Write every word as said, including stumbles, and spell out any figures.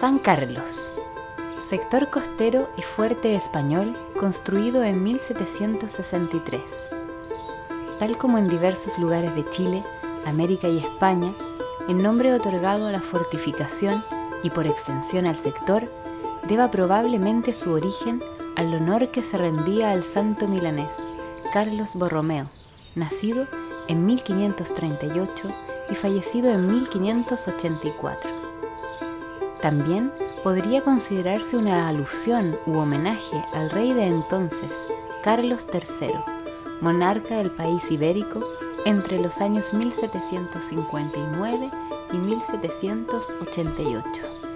San Carlos, sector costero y fuerte español construido en mil setecientos sesenta y tres. Tal como en diversos lugares de Chile, América y España, el nombre otorgado a la fortificación y por extensión al sector deba probablemente su origen al honor que se rendía al santo milanés Carlos Borromeo, nacido en mil quinientos treinta y ocho y fallecido en mil quinientos ochenta y cuatro. También podría considerarse una alusión u homenaje al rey de entonces, Carlos tercero, monarca del país ibérico entre los años mil setecientos cincuenta y nueve y mil setecientos ochenta y ocho.